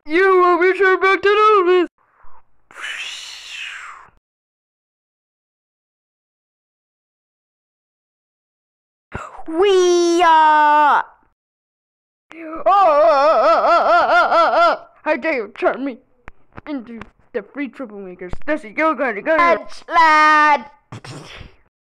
You will be sure back to do this. We are. How dare you turn me into the free troublemakers? This is your kind of Lad.